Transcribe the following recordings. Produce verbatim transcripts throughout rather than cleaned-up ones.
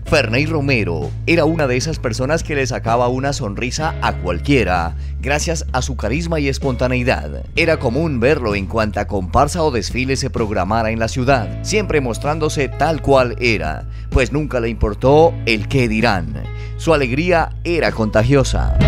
Ferney Romero era una de esas personas que le sacaba una sonrisa a cualquiera, gracias a su carisma y espontaneidad. Era común verlo en cuanta comparsa o desfile se programara en la ciudad, siempre mostrándose tal cual era, pues nunca le importó el qué dirán. Su alegría era contagiosa.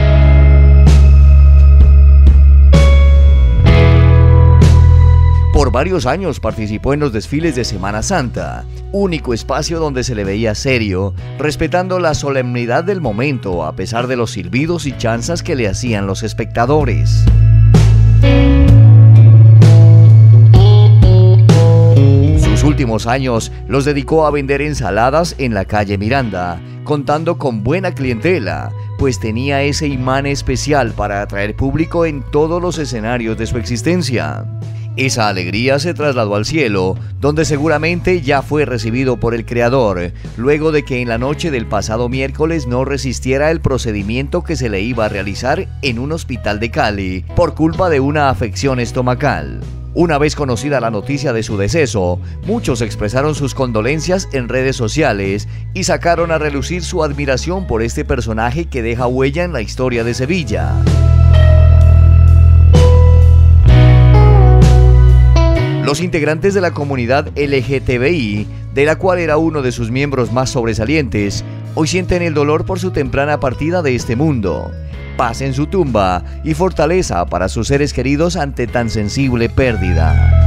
Por varios años participó en los desfiles de Semana Santa, único espacio donde se le veía serio, respetando la solemnidad del momento a pesar de los silbidos y chanzas que le hacían los espectadores. Sus últimos años los dedicó a vender ensaladas en la calle Miranda, contando con buena clientela, pues tenía ese imán especial para atraer público en todos los escenarios de su existencia. Esa alegría se trasladó al cielo, donde seguramente ya fue recibido por el Creador, luego de que en la noche del pasado miércoles no resistiera el procedimiento que se le iba a realizar en un hospital de Cali, por culpa de una afección estomacal. Una vez conocida la noticia de su deceso, muchos expresaron sus condolencias en redes sociales y sacaron a relucir su admiración por este personaje que deja huella en la historia de Sevilla. Los integrantes de la comunidad L G T B I, de la cual era uno de sus miembros más sobresalientes, hoy sienten el dolor por su temprana partida de este mundo. Paz en su tumba y fortaleza para sus seres queridos ante tan sensible pérdida.